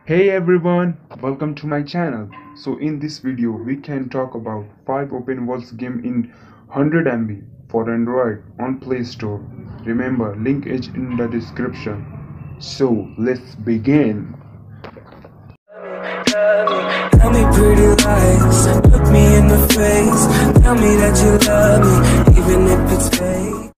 Hey everyone, welcome to my channel. So in this video we can talk about 5 open worlds game in 100 MB for Android on Play Store. Remember, link is in the description. So let's begin. Tell me pretty lies, look me in the face. Tell me that you love me, even if it's fake.